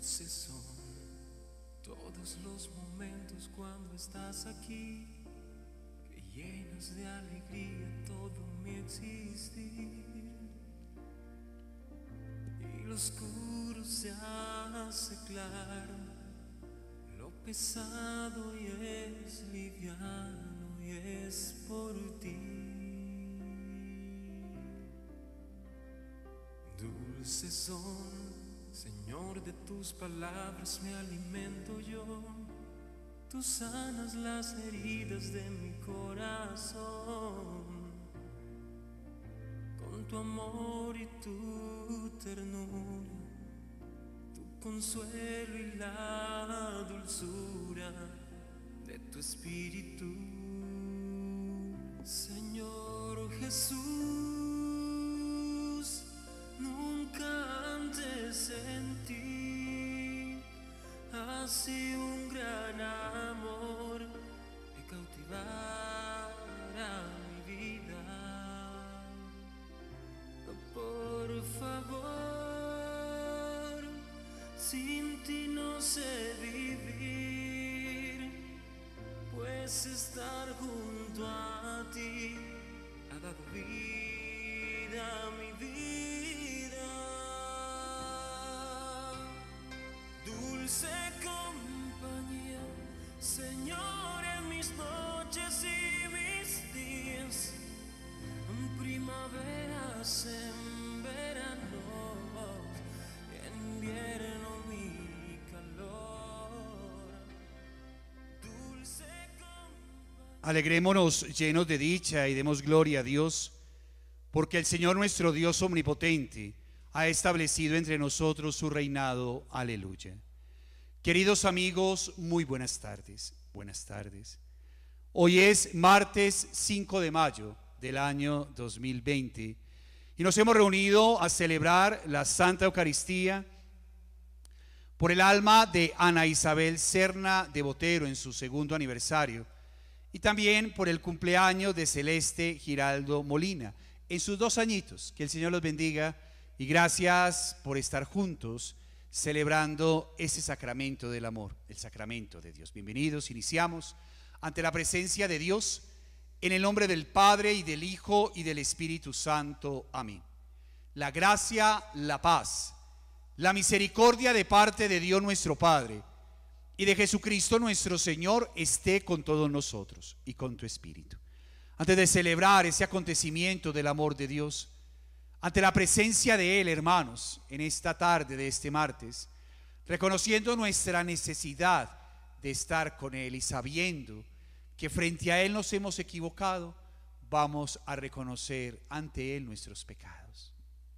Dulces son todos los momentos cuando estás aquí, que llenas de alegría todo mi existir. Y lo oscuro se hace claro, lo pesado y es liviano, y es por ti. Dulces son, Señor, de tus palabras me alimento yo. Tú sanas las heridas de mi corazón. Con tu amor y tu ternura, tu consuelo y la dulzura de tu espíritu. Señor Jesús, nunca antes sentí así un gran amor que cautivara mi vida. Por favor, sin ti no sé vivir, pues estar junto a ti ha dado vida a mi vida. Dulce compañía, Señor, en mis noches y mis días, en primaveras, en verano, en invierno mi calor. Dulce compañía. Alegrémonos llenos de dicha y demos gloria a Dios, porque el Señor nuestro Dios omnipotente ha establecido entre nosotros su reinado. Aleluya. Queridos amigos, muy buenas tardes. Buenas tardes. Hoy es martes 5 de mayo del año 2020 y nos hemos reunido a celebrar la Santa Eucaristía por el alma de Ana Isabel Serna de Botero en su segundo aniversario y también por el cumpleaños de Celeste Giraldo Molina en sus 2 añitos. Que el Señor los bendiga y gracias por estar juntos celebrando ese sacramento del amor, el sacramento de Dios. Bienvenidos, iniciamos ante la presencia de Dios en el nombre del Padre y del Hijo y del Espíritu Santo. Amén. La gracia, la paz, la misericordia de parte de Dios nuestro Padre y de Jesucristo nuestro Señor esté con todos nosotros y con tu espíritu. Antes de celebrar ese acontecimiento del amor de Dios, ante la presencia de Él, hermanos, en esta tarde de este martes, reconociendo nuestra necesidad de estar con Él y sabiendo que frente a Él nos hemos equivocado, vamos a reconocer ante Él nuestros pecados.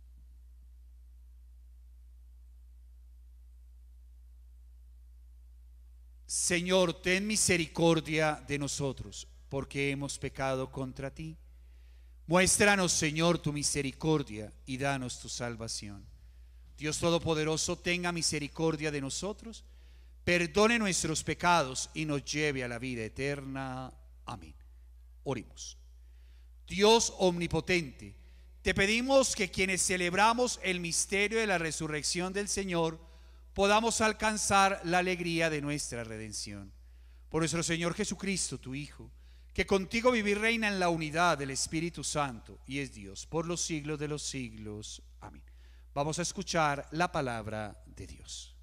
Señor, ten misericordia de nosotros, porque hemos pecado contra ti. Muéstranos, Señor, tu misericordia y danos tu salvación. Dios Todopoderoso, tenga misericordia de nosotros, perdone nuestros pecados y nos lleve a la vida eterna. Amén. Oremos. Dios omnipotente, te pedimos que quienes celebramos el misterio de la resurrección del Señor podamos alcanzar la alegría de nuestra redención. Por nuestro Señor Jesucristo, tu Hijo, que contigo vive y reina en la unidad del Espíritu Santo y es Dios por los siglos de los siglos. Amén. Vamos a escuchar la palabra de Dios.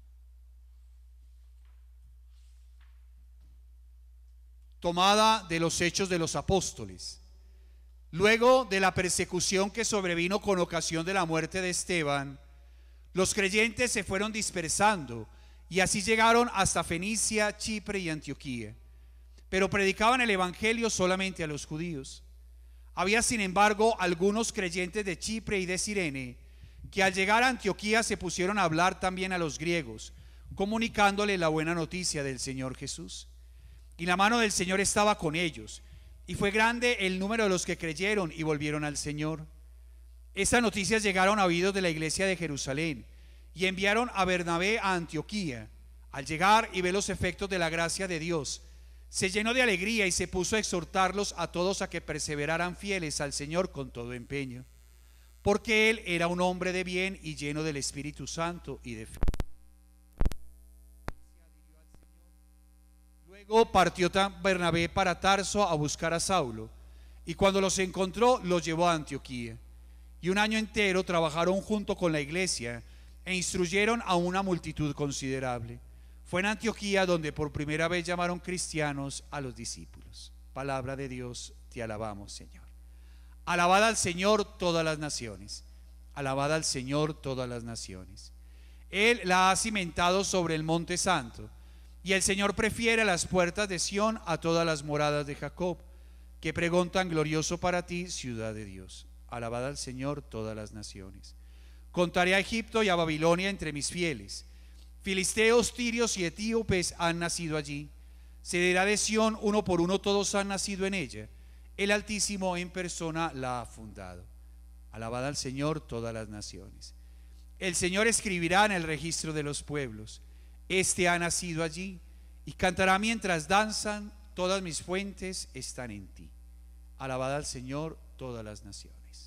Tomada de los Hechos de los Apóstoles. Luego de la persecución que sobrevino con ocasión de la muerte de Esteban, los creyentes se fueron dispersando y así llegaron hasta Fenicia, Chipre y Antioquía. Pero predicaban el evangelio solamente a los judíos. Había sin embargo algunos creyentes de Chipre y de Cirene que al llegar a Antioquía se pusieron a hablar también a los griegos, comunicándole la buena noticia del Señor Jesús. Y la mano del Señor estaba con ellos, y fue grande el número de los que creyeron y volvieron al Señor. Estas noticias llegaron a oídos de la iglesia de Jerusalén y enviaron a Bernabé a Antioquía. Al llegar y ver los efectos de la gracia de Dios, se llenó de alegría y se puso a exhortarlos a todos a que perseveraran fieles al Señor con todo empeño, porque él era un hombre de bien y lleno del Espíritu Santo y de fe. Luego partió Bernabé para Tarso a buscar a Saulo, y cuando los encontró, los llevó a Antioquía. Y un año entero trabajaron junto con la iglesia e instruyeron a una multitud considerable. Fue en Antioquía donde por primera vez llamaron cristianos a los discípulos. Palabra de Dios, te alabamos, Señor. Alabad al Señor todas las naciones. Alabad al Señor todas las naciones. Él la ha cimentado sobre el monte santo, y el Señor prefiere a las puertas de Sión a todas las moradas de Jacob. Qué pregón tan glorioso para ti, ciudad de Dios. Alabad al Señor todas las naciones. Contaré a Egipto y a Babilonia entre mis fieles. Filisteos, tirios y etíopes han nacido allí. Se dirá de Sión, uno por uno todos han nacido en ella. El Altísimo en persona la ha fundado. Alabad al Señor todas las naciones. El Señor escribirá en el registro de los pueblos: este ha nacido allí, y cantará mientras danzan: todas mis fuentes están en ti. Alabad al Señor todas las naciones.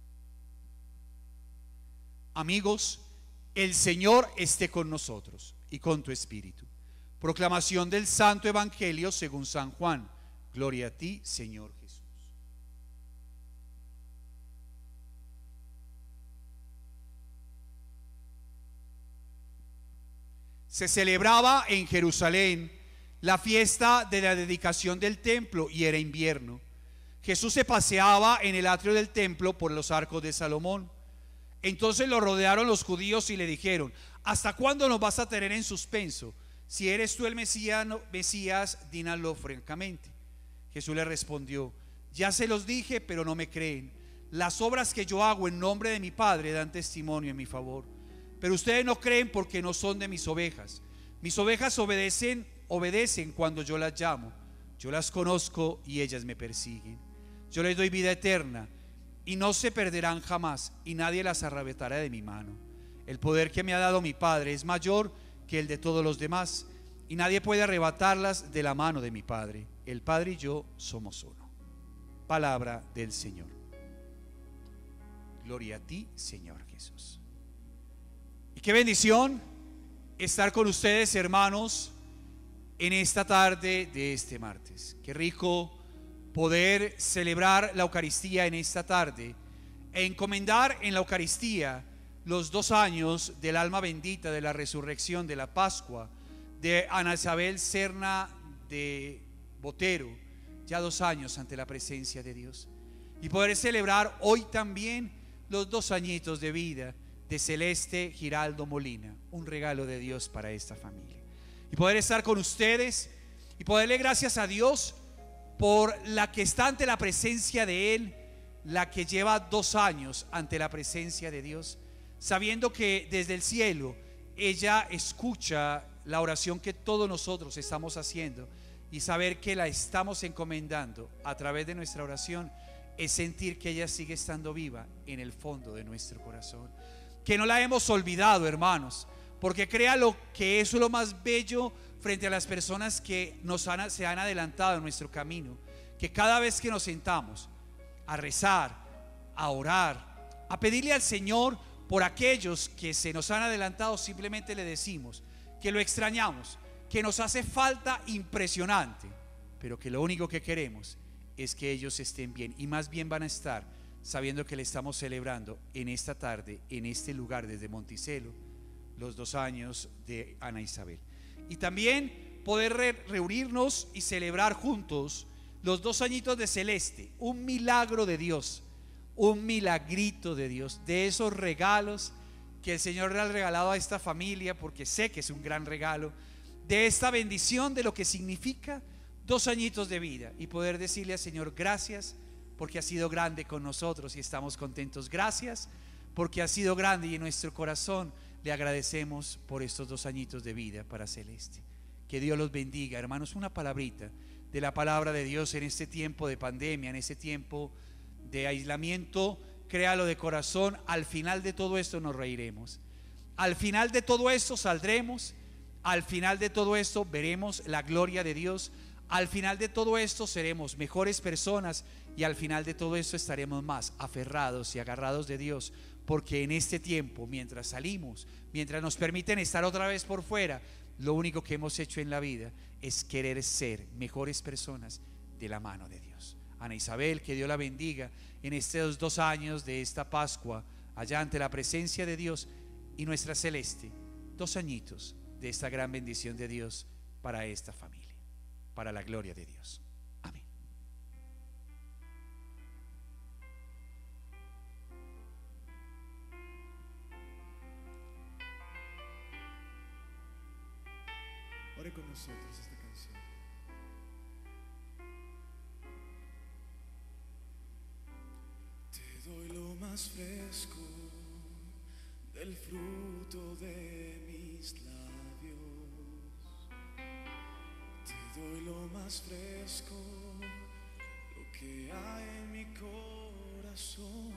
Amigos, el Señor esté con nosotros y con tu espíritu. Proclamación del Santo Evangelio según San Juan. Gloria a ti, Señor Jesús. Se celebraba en Jerusalén la fiesta de la dedicación del templo y era invierno. Jesús se paseaba en el atrio del templo por los arcos de Salomón. Entonces lo rodearon los judíos y le dijeron: ¿hasta cuándo nos vas a tener en suspenso? Si eres tú el Mesías, dínoslo francamente. Jesús le respondió: ya se los dije, pero no me creen. Las obras que yo hago en nombre de mi Padre dan testimonio en mi favor. Pero ustedes no creen porque no son de mis ovejas. Mis ovejas obedecen cuando yo las llamo. Yo las conozco y ellas me persiguen. Yo les doy vida eterna y no se perderán jamás, y nadie las arrebatará de mi mano. El poder que me ha dado mi Padre es mayor que el de todos los demás, y nadie puede arrebatarlas de la mano de mi Padre. El Padre y yo somos uno. Palabra del Señor. Gloria a ti, Señor Jesús. Y qué bendición estar con ustedes, hermanos, en esta tarde de este martes. Qué rico poder celebrar la Eucaristía en esta tarde e encomendar en la Eucaristía los 2 años del alma bendita, de la resurrección, de la Pascua, de Ana Isabel Serna de Botero, ya 2 años ante la presencia de Dios, y poder celebrar hoy también los 2 añitos de vida de Celeste Giraldo Molina, un regalo de Dios para esta familia, y poder estar con ustedes y poderle gracias a Dios por la que está ante la presencia de Él, la que lleva 2 años ante la presencia de Dios, sabiendo que desde el cielo ella escucha la oración que todos nosotros estamos haciendo, y saber que la estamos encomendando a través de nuestra oración es sentir que ella sigue estando viva en el fondo de nuestro corazón, que no la hemos olvidado, hermanos, porque créalo que eso es lo más bello frente a las personas que se han adelantado en nuestro camino, que cada vez que nos sentamos a rezar, a orar, a pedirle al Señor por aquellos que se nos han adelantado, simplemente le decimos que lo extrañamos, que nos hace falta impresionante, pero que lo único que queremos es que ellos estén bien, y más bien van a estar sabiendo que le estamos celebrando en esta tarde, en este lugar desde Monticello, los 2 años de Ana Isabel. Y también poder reunirnos y celebrar juntos los 2 añitos de Celeste, un milagro de Dios, un milagrito de Dios, de esos regalos que el Señor le ha regalado a esta familia, porque sé que es un gran regalo, de esta bendición de lo que significa 2 añitos de vida, y poder decirle al Señor gracias porque ha sido grande con nosotros y estamos contentos. Gracias porque ha sido grande, y en nuestro corazón le agradecemos por estos 2 añitos de vida para Celeste. Que Dios los bendiga, hermanos. Una palabrita de la palabra de Dios en este tiempo de pandemia, en este tiempo de aislamiento. Créalo de corazón, al final de todo esto nos reiremos, al final de todo esto saldremos, al final de todo esto veremos la gloria de Dios, al final de todo esto seremos mejores personas, y al final de todo esto estaremos más aferrados y agarrados de Dios, porque en este tiempo, mientras salimos, mientras nos permiten estar otra vez por fuera, lo único que hemos hecho en la vida es querer ser mejores personas de la mano de Dios. Ana Isabel, que Dios la bendiga en estos 2 años de esta Pascua, allá ante la presencia de Dios, y nuestra Celeste, 2 añitos de esta gran bendición de Dios para esta familia, para la gloria de Dios. Amén. Ore con nosotros esta canción. Te doy lo más fresco del fruto de mis labios. Te doy lo más fresco, lo que hay en mi corazón.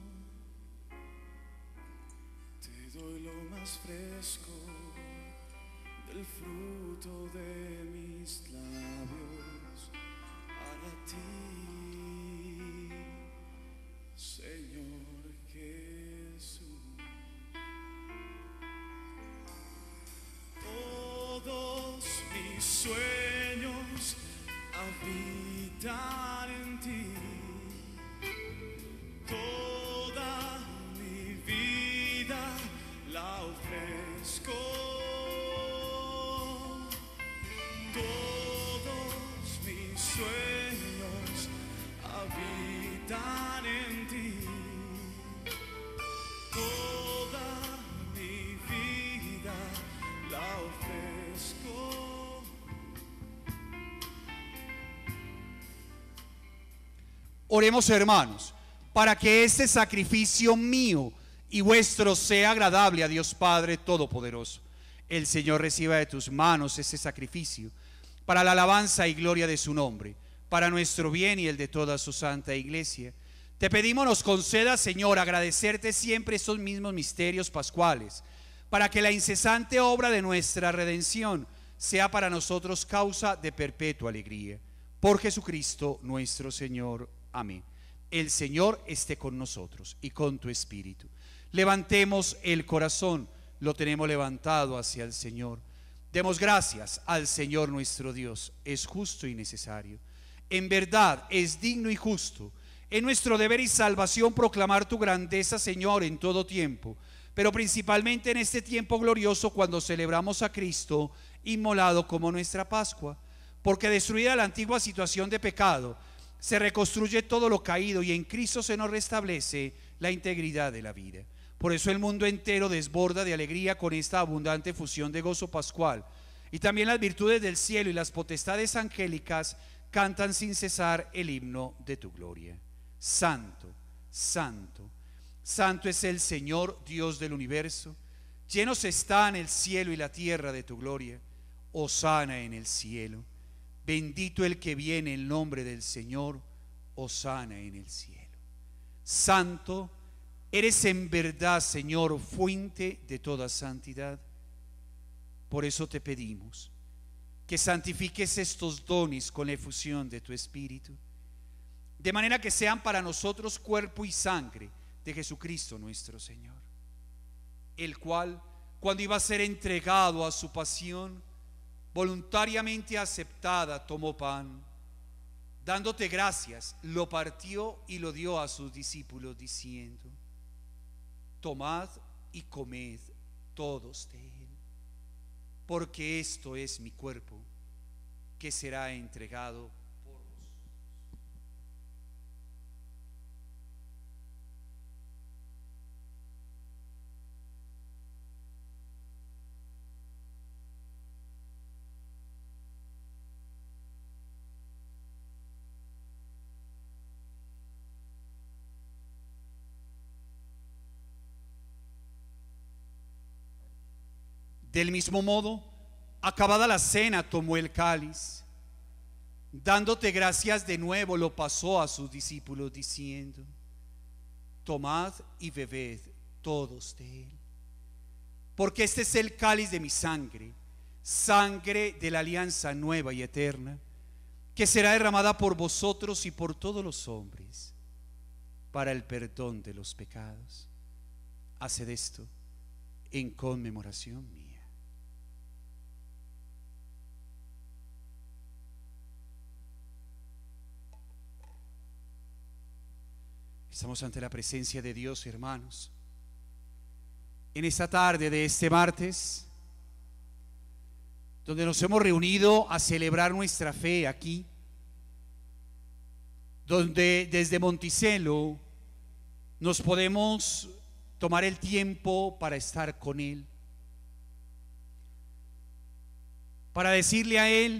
Te doy lo más fresco del fruto de mis labios para ti, Señor Jesús. Todos mis sueños habitan en ti, toda mi vida la ofrezco. Todos mis sueños habitan en ti, toda mi vida la ofrezco. Oremos, hermanos, para que este sacrificio mío y vuestro sea agradable a Dios Padre Todopoderoso. El Señor reciba de tus manos este sacrificio para la alabanza y gloria de su nombre, para nuestro bien y el de toda su santa iglesia. Te pedimos nos conceda, Señor, agradecerte siempre estos mismos misterios pascuales, para que la incesante obra de nuestra redención sea para nosotros causa de perpetua alegría. Por Jesucristo nuestro Señor. Amén. El Señor esté con nosotros y con tu espíritu. Levantemos el corazón, lo tenemos levantado hacia el Señor. Demos gracias al Señor nuestro Dios, es justo y necesario. En verdad es digno y justo, es nuestro deber y salvación proclamar tu grandeza, Señor, en todo tiempo, pero principalmente en este tiempo glorioso cuando celebramos a Cristo inmolado como nuestra Pascua, porque destruida la antigua situación de pecado, se reconstruye todo lo caído y en Cristo se nos restablece la integridad de la vida. Por eso el mundo entero desborda de alegría con esta abundante fusión de gozo pascual. Y también las virtudes del cielo y las potestades angélicas cantan sin cesar el himno de tu gloria. Santo, santo, santo es el Señor Dios del universo. Llenos están el cielo y la tierra de tu gloria. Hosana en el cielo. Bendito el que viene en nombre del Señor. Hosana en el cielo. Santo eres en verdad, Señor, fuente de toda santidad. Por eso te pedimos que santifiques estos dones con la efusión de tu Espíritu, de manera que sean para nosotros cuerpo y sangre de Jesucristo nuestro Señor, el cual, cuando iba a ser entregado a su pasión, voluntariamente aceptada, tomó pan, dándote gracias, lo partió y lo dio a sus discípulos, diciendo: tomad y comed todos de él, porque esto es mi cuerpo, que será entregado por vosotros. Del mismo modo, acabada la cena, tomó el cáliz, dándote gracias de nuevo, lo pasó a sus discípulos, diciendo: tomad y bebed todos de él, porque este es el cáliz de mi sangre, sangre de la alianza nueva y eterna, que será derramada por vosotros y por todos los hombres, para el perdón de los pecados. Haced esto en conmemoración mía. Estamos ante la presencia de Dios, hermanos. En esta tarde de este martes, donde nos hemos reunido a celebrar nuestra fe aquí, donde desde Monticello nos podemos tomar el tiempo para estar con Él, para decirle a Él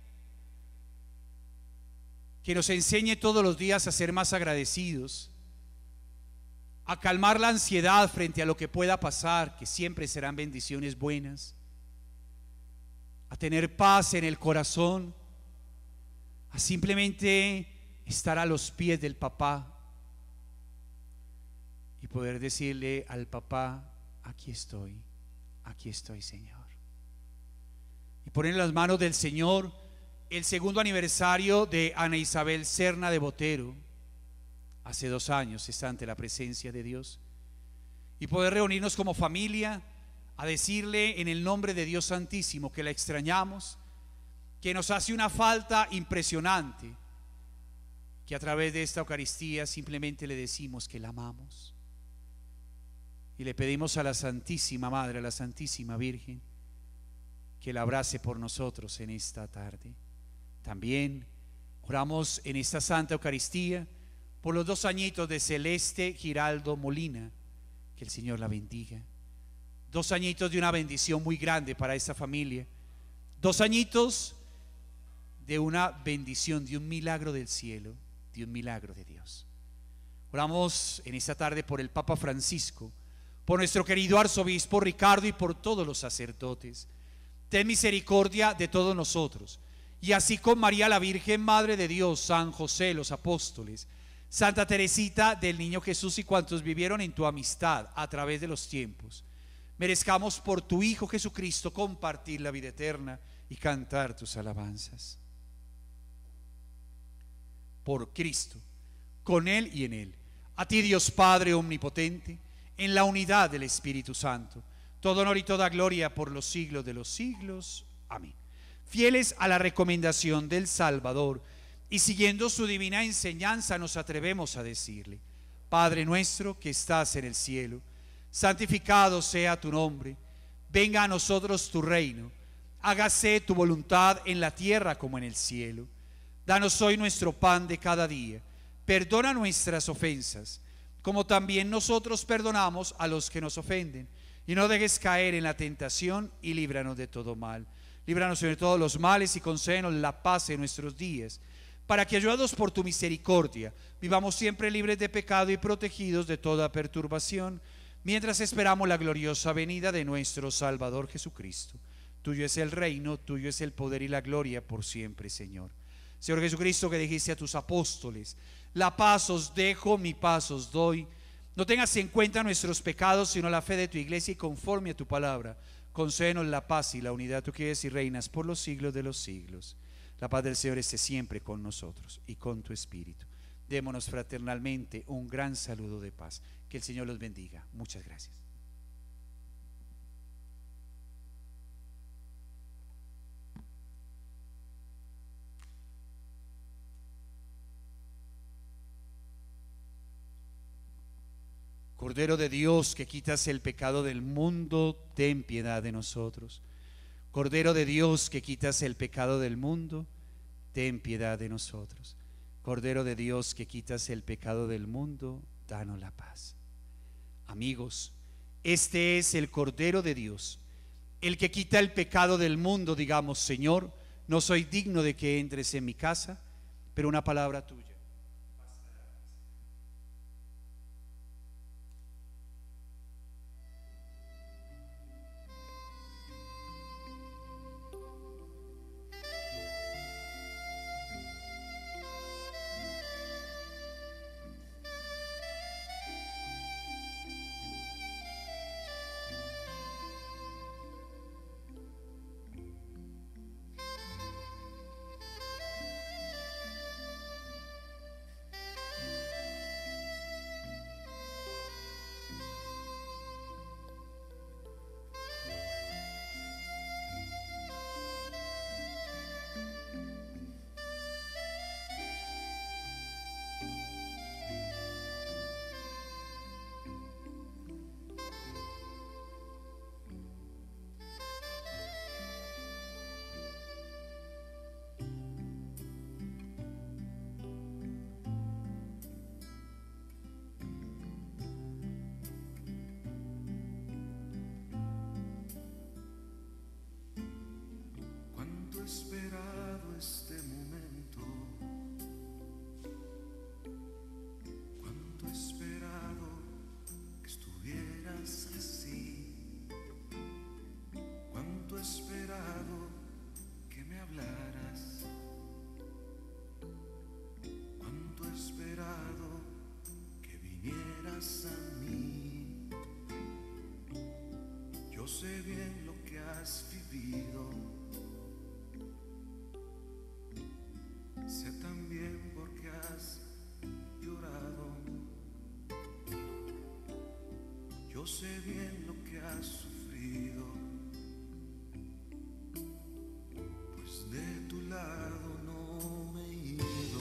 que nos enseñe todos los días a ser más agradecidos, a calmar la ansiedad frente a lo que pueda pasar, que siempre serán bendiciones buenas, a tener paz en el corazón, a simplemente estar a los pies del papá y poder decirle al papá: aquí estoy, Señor. Y poner en las manos del Señor el segundo aniversario de Ana Isabel Serna de Botero. Hace 2 años está ante la presencia de Dios, y poder reunirnos como familia a decirle en el nombre de Dios Santísimo que la extrañamos, que nos hace una falta impresionante, que a través de esta Eucaristía simplemente le decimos que la amamos, y le pedimos a la Santísima Madre, a la Santísima Virgen, que la abrace por nosotros en esta tarde. También oramos en esta Santa Eucaristía por los 2 añitos de Celeste Giraldo Molina, que el Señor la bendiga. 2 añitos de una bendición muy grande para esta familia, 2 añitos de una bendición, de un milagro del cielo, de un milagro de Dios. Oramos en esta tarde por el Papa Francisco, por nuestro querido arzobispo Ricardo y por todos los sacerdotes. Ten misericordia de todos nosotros, y así con María la Virgen, Madre de Dios, San José, los apóstoles, Santa Teresita del Niño Jesús y cuantos vivieron en tu amistad a través de los tiempos, merezcamos por tu Hijo Jesucristo compartir la vida eterna y cantar tus alabanzas. Por Cristo, con Él y en Él, a ti Dios Padre omnipotente, en la unidad del Espíritu Santo, todo honor y toda gloria por los siglos de los siglos. Amén. Fieles a la recomendación del Salvador y siguiendo su divina enseñanza, nos atrevemos a decirle: Padre nuestro que estás en el cielo, santificado sea tu nombre, venga a nosotros tu reino, hágase tu voluntad en la tierra como en el cielo. Danos hoy nuestro pan de cada día, perdona nuestras ofensas, como también nosotros perdonamos a los que nos ofenden, y no dejes caer en la tentación, y líbranos de todo mal. Líbranos de todos los males y concédenos la paz en nuestros días, para que, ayudados por tu misericordia, vivamos siempre libres de pecado y protegidos de toda perturbación, mientras esperamos la gloriosa venida de nuestro Salvador Jesucristo. Tuyo es el reino, tuyo es el poder y la gloria por siempre, Señor. Señor Jesucristo, que dijiste a tus apóstoles: la paz os dejo, mi paz os doy. No tengas en cuenta nuestros pecados, sino la fe de tu iglesia, y conforme a tu palabra, concédenos la paz y la unidad. Tú que eres y reinas por los siglos de los siglos. La paz del Señor esté siempre con nosotros y con tu espíritu. Démonos fraternalmente un gran saludo de paz. Que el Señor los bendiga. Muchas gracias. Cordero de Dios, que quitas el pecado del mundo, ten piedad de nosotros. Cordero de Dios, que quitas el pecado del mundo, ten piedad de nosotros. Cordero de Dios, que quitas el pecado del mundo, danos la paz. Amigos, este es el Cordero de Dios, el que quita el pecado del mundo. Digamos: Señor, no soy digno de que entres en mi casa, pero una palabra tuya. vinieras así. Cuánto he esperado que me hablaras, cuánto he esperado que vinieras a mí. Yo sé bien lo que has vivido, sé también por qué has llorado. Yo sé bien lo que has sufrido, pues de tu lado no me he ido.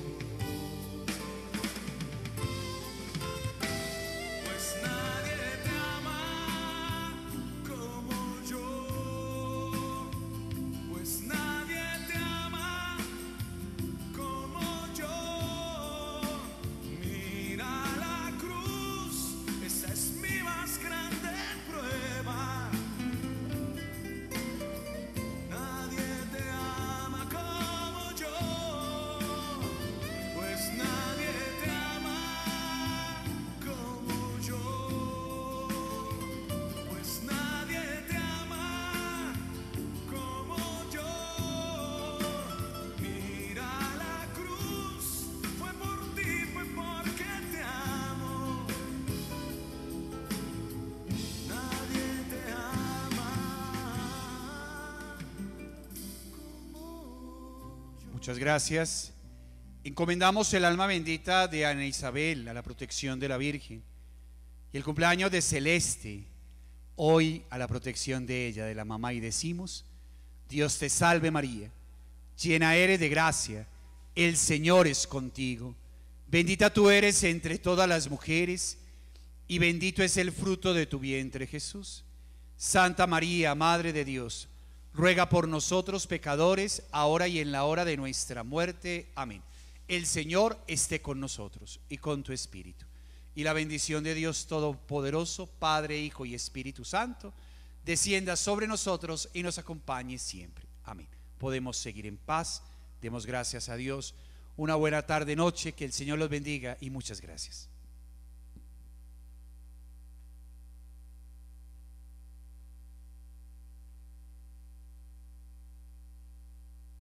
Pues nadie te ama como yo, pues nadie te ama como yo. Mira la cruz, esa es mi más grande prueba. Nadie te ama como yo, pues nadie te ama como yo, pues nadie te ama como yo. Mira la cruz, fue por ti, fue porque te amo. Nadie te ama como yo. Muchas gracias. Encomendamos el alma bendita de Ana Isabel a la protección de la Virgen y el cumpleaños de Celeste hoy a la protección de ella, de la mamá, y decimos: Dios te salve María, llena eres de gracia, el Señor es contigo, bendita tú eres entre todas las mujeres y bendito es el fruto de tu vientre Jesús. Santa María, Madre de Dios, ruega por nosotros pecadores, ahora y en la hora de nuestra muerte. Amén. El Señor esté con nosotros y con tu espíritu. Y la bendición de Dios Todopoderoso, Padre, Hijo y Espíritu Santo, descienda sobre nosotros y nos acompañe siempre. Amén. Podemos seguir en paz. Demos gracias a Dios. Una buena tarde, noche. Que el Señor los bendiga y muchas gracias.